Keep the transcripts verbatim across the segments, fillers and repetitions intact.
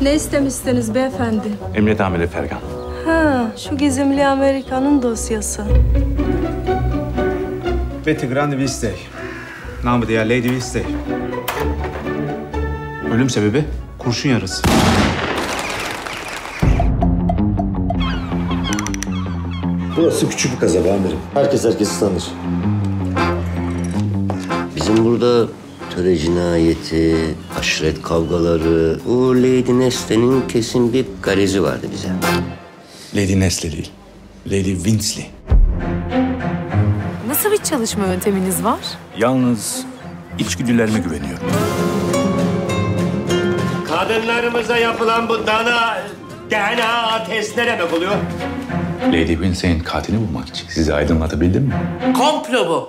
Ne istemişsiniz beyefendi? Emniyet amiri Fergan. Ha, şu gizemli Amerika'nın dosyası. Betty Grande Vistey. Namı diğer Lady Vistey. Ölüm sebebi kurşun yarası. Burası küçük bir kasaba amirim. Herkes herkesi tanır. Bizim burada töre cinayeti, aşiret kavgaları, bu Lady Neste'nin kesin bir garezi vardı bize. Lady Nesle değil. Lady Winsley. Nasıl bir çalışma yönteminiz var? Yalnız içgüdülerime güveniyorum. Kadınlarımıza yapılan bu dana D N A test ne demek oluyor? Lady Winsley'in katilini bulmak için sizi aydınlatabildim mi? Komplo bu.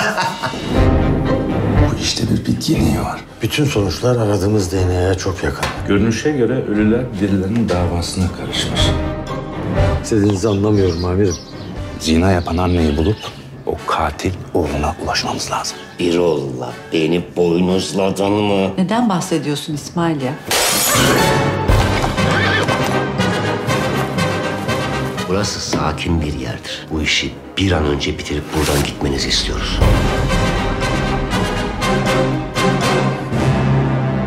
Bu işte bir bitkinliği var. Bütün sonuçlar aradığımız D N A'ya çok yakın. Görünüşe göre ölüler dirilerin davasına karışmış. İstediğinizi anlamıyorum amirim. Zina yapan anneyi bulup o katil oğluna ulaşmamız lazım. Bir olla beni boynuzladın mı? Neden bahsediyorsun İsmail ya? Burası sakin bir yerdir. Bu işi bir an önce bitirip buradan gitmenizi istiyoruz.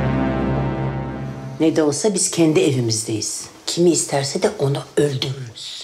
Ne de olsa biz kendi evimizdeyiz. Kimi isterse de onu öldürürüz.